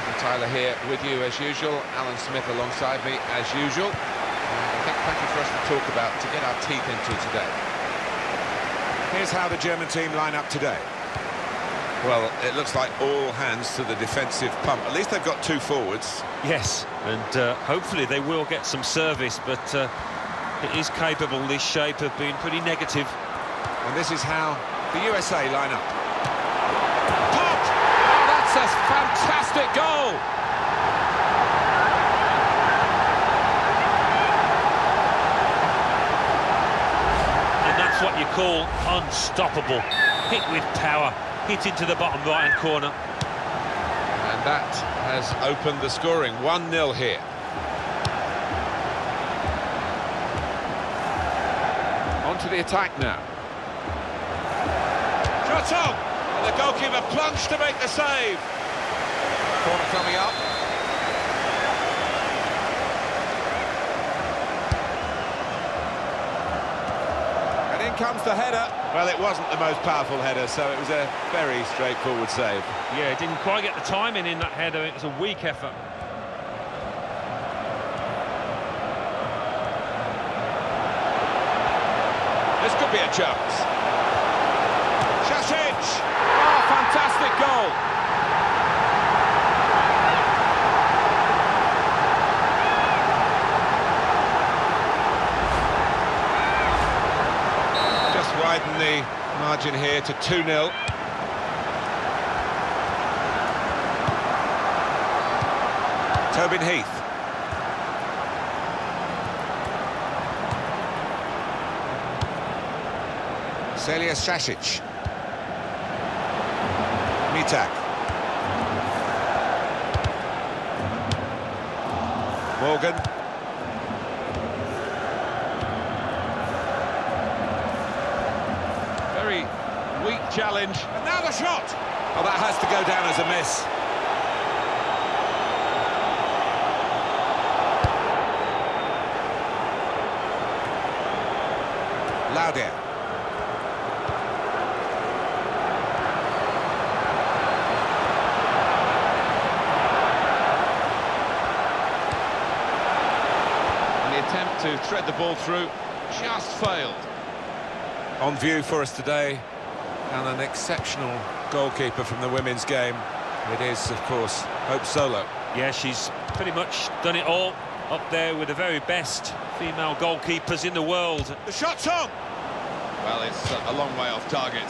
Michael Tyler here with you as usual. Alan Smith alongside me as usual. I think plenty for us to talk about, to get our teeth into today. Here's how the German team line up today. Well, it looks like all hands to the defensive pump. At least they've got two forwards. Yes, and hopefully they will get some service, but it is capable, this shape, of being pretty negative. And this is how the USA line up. Popped! Oh, that's a fantastic goal! And that's what you call unstoppable. Hit with power, hit into the bottom right-hand corner. And that has opened the scoring. 1-0 here. On to the attack now. Shot on! And the goalkeeper plunged to make the save. Corner coming up. And in comes the header. Well, it wasn't the most powerful header, so it was a very straightforward save. Yeah, didn't quite get the timing in that header. It was a weak effort. This could be a chance. Šašić! Oh, fantastic goal! Just widen the margin here to 2-0. Tobin Heath. Celius Šašić. Mitak. Morgan. Very weak challenge. And now the shot! Oh, that has to go down as a miss. Lauder. Attempt to thread the ball through, just failed. On view for us today, and an exceptional goalkeeper from the women's game. It is, of course, Hope Solo. Yeah, she's pretty much done it all, up there with the very best female goalkeepers in the world. The shot's on! Well, it's a long way off target.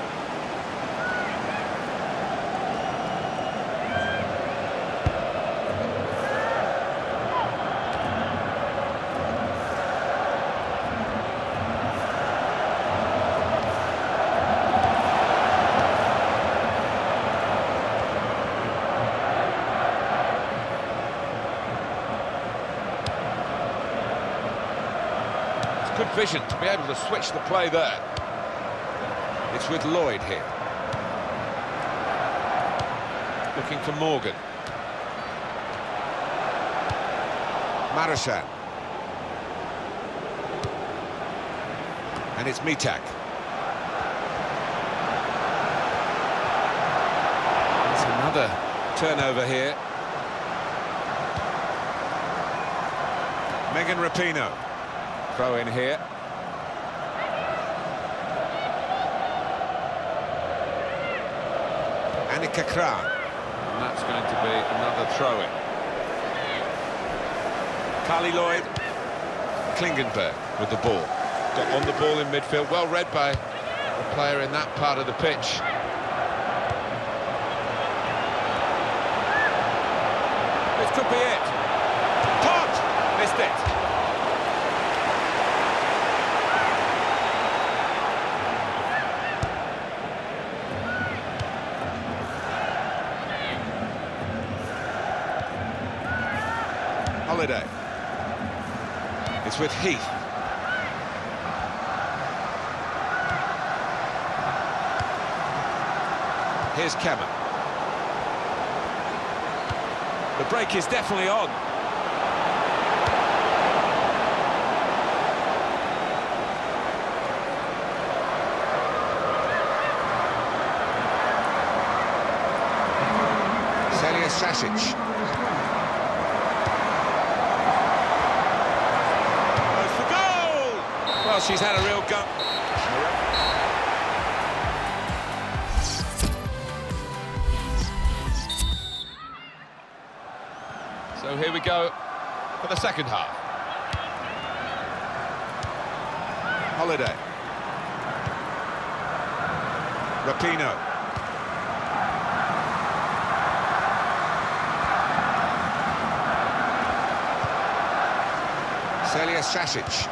Good vision to be able to switch the play there. It's with Lloyd here. Looking for Morgan. Marushan. And it's Mitak. It's another turnover here. Megan Rapinoe. Throw in here. Annika Kran. And that's going to be another throw-in. Carly Lloyd. Klingenberg with the ball. Got on the ball in midfield, well read by the player in that part of the pitch. This could be it. Pot! Missed it. Holiday. It's with Heath. Here's Kemmer. The break is definitely on. Here's Sasic. Goes for goal! Well, she's had a real go. So here we go for the second half. Holiday. Rapinoe. Celia Sasic.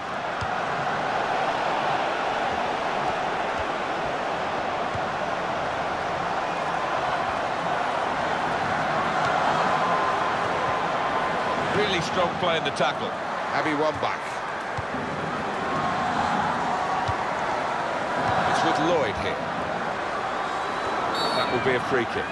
Really strong play in the tackle. Abby Wambach. It's with Lloyd here. That will be a free kick.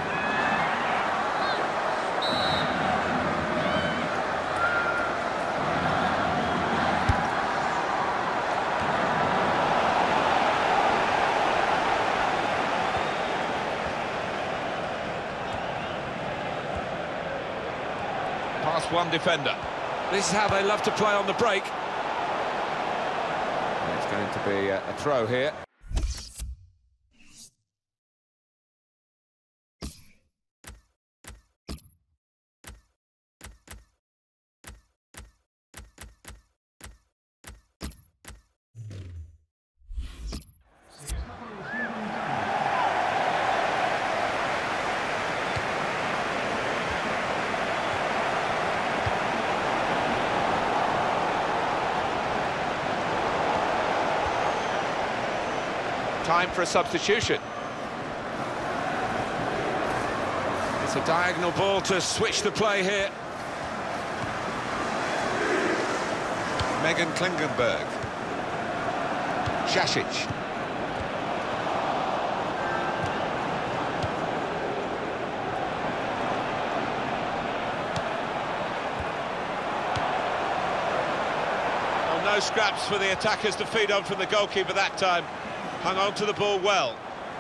Past one defender. This is how they love to play on the break. It's going to be a throw here. Time for a substitution. It's a diagonal ball to switch the play here. Megan Klingenberg. Sasic. Well, no scraps for the attackers to feed on from the goalkeeper that time. Hung on to the ball well.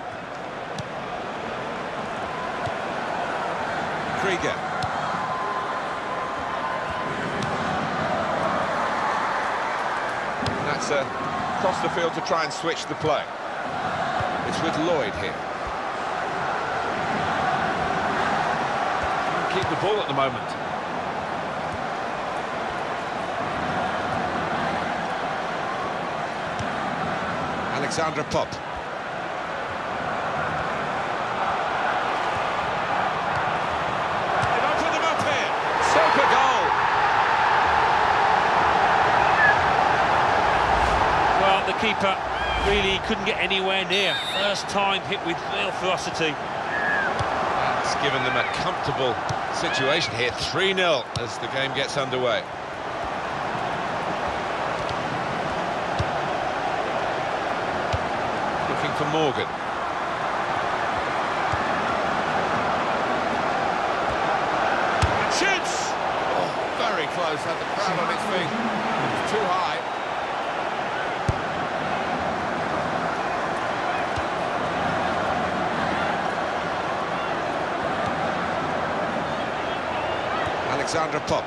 Krieger. And that's across the field to try and switch the play. It's with Lloyd here. Keep the ball at the moment. Alexandra Popp. They've opened them up here. Super goal. Well, the keeper really couldn't get anywhere near. First time hit with real ferocity. That's given them a comfortable situation here. 3-0 as the game gets underway. Looking for Morgan. And shoots! Oh, very close, had the crowd on its feet. It was too high. Alexandra Popp.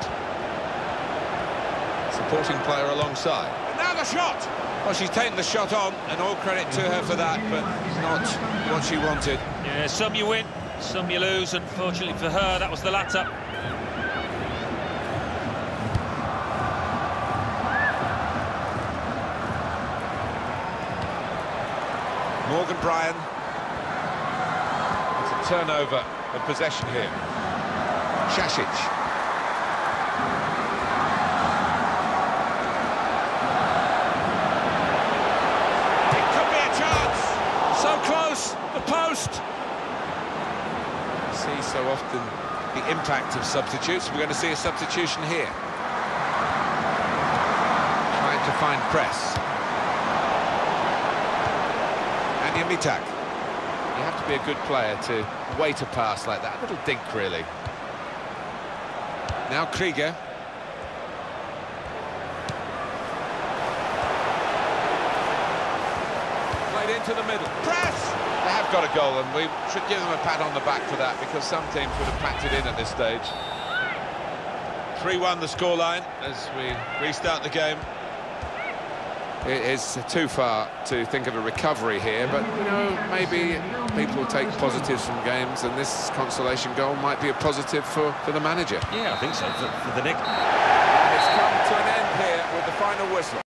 Supporting player alongside. And now the shot! Well, she's taken the shot on, and all credit to her for that, but not what she wanted. Yeah, some you win, some you lose. Unfortunately for her, that was the latter. Morgan Bryan. It's a turnover of possession here. Sasic. So close, the post. See so often the impact of substitutes. We're going to see a substitution here. Trying to find press. And Mitak. You have to be a good player to wait a pass like that. A little dink, really. Now Krieger. Played into the middle. Press! They have got a goal, and we should give them a pat on the back for that, because some teams would have packed it in at this stage. 3-1 the scoreline as we restart the game. It is too far to think of a recovery here, but, you know, maybe people will take positives from games, and this consolation goal might be a positive for the manager. Yeah, I think so, for the next... And it's come to an end here with the final whistle.